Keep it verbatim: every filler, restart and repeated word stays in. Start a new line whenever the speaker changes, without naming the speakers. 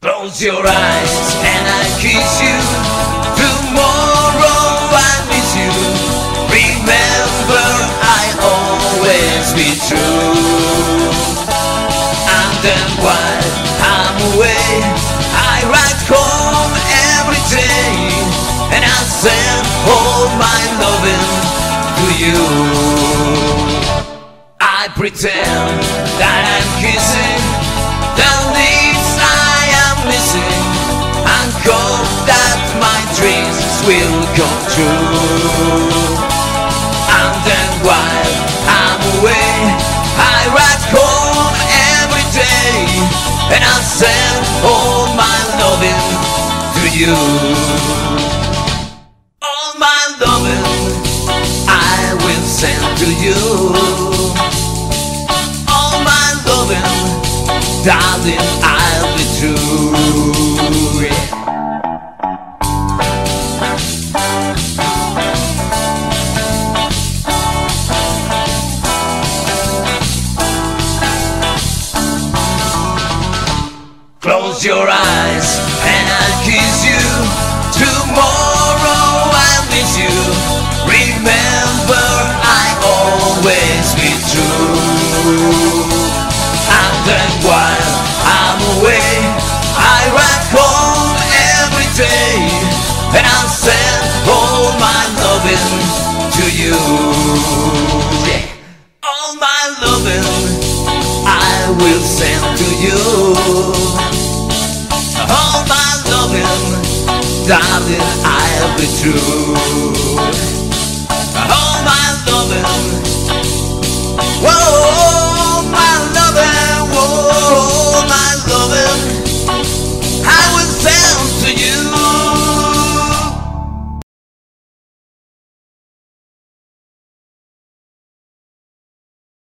Close your eyes and I kiss you. Tomorrow I miss you. Remember, I always be true. And then while I'm away, I write home every day, and I send all my loving to you. I pretend that I'm kissing the lips I am missing, and hope that my dreams will come true. And then while I'm away, I write home every day, and I send all my loving to you. All my loving I will send to you. All my loving, darling, I'll be true. Yeah. Close your eyes and I'll kiss you. Tomorrow I'll miss you. Remember, I always be true. And then while I'm away, I write home every day, and I'll send all my loving to you. Yeah. All my loving I will send to you. All my loving, darling, I'll be true. All my loving